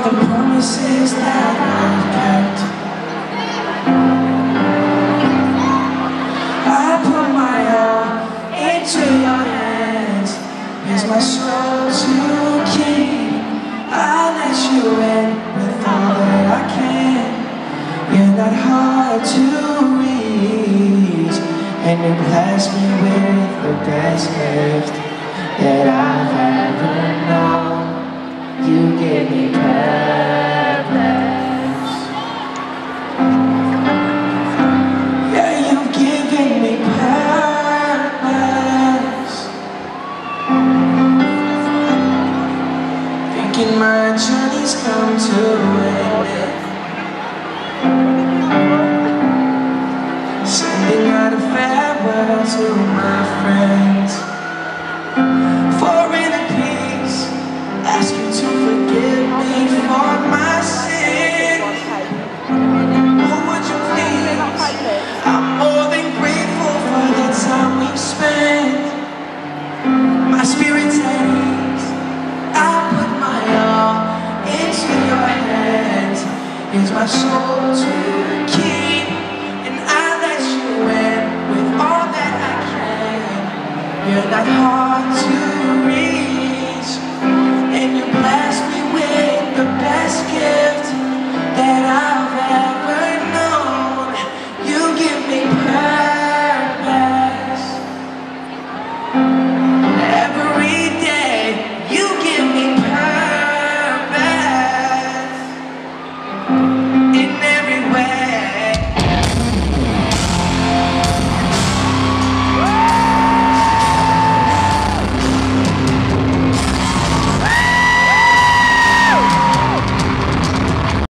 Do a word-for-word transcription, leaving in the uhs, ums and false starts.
the promises that I've kept. I put my all into your hands. Here's my soul to keep. I let you in with all that I can. You're not hard to reach, and you bless me with the best gift that I've ever known. You give me purpose. Yeah, you've given me purpose. Thinking my journey's come to an end. Sending out a farewell to my friends. For inner peace, ask you to forgive me for my sins. Oh, would you please? I'm more than grateful for the time we've spent. My spirit's at ease. I put my all into your hands. Here's my soul to keep, and I let you in with all that I can. You're not hard to reach, and you bless me with the best gift that I